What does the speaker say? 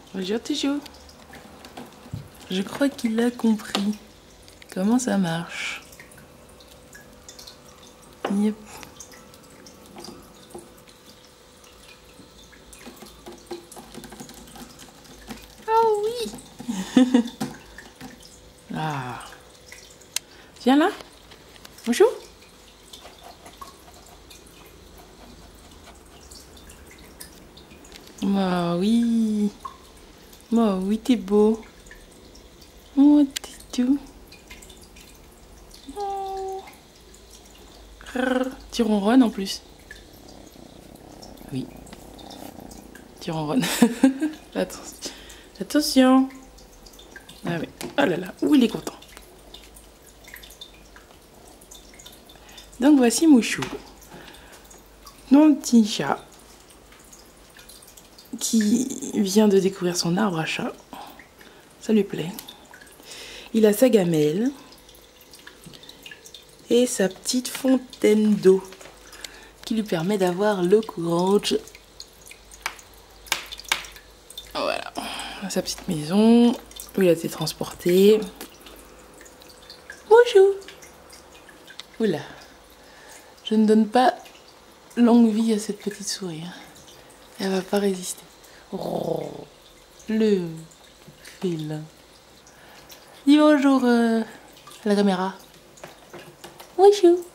Bonjour Tichou. Je crois qu'il a compris comment ça marche. Yep. Oh oui. Ah. Viens là. Bonjour. Oh oui. Oh oui, t'es beau. Oh, t'es tout. Oh. Tu ronronnes en plus. Oui. Tu ronronnes. Attention. Ah oui. Oh là là. Ouh, il est content. Donc voici Mouchou. Mon petit chat. Qui vient de découvrir son arbre à chat. Ça lui plaît. Il a sa gamelle et sa petite fontaine d'eau qui lui permet d'avoir l'eau courante. Voilà, sa petite maison où il a été transporté. Bonjour. Oula, je ne donne pas longue vie à cette petite souris. Elle va pas résister. Oh, le félin. Dis bonjour à la caméra. Bonjour.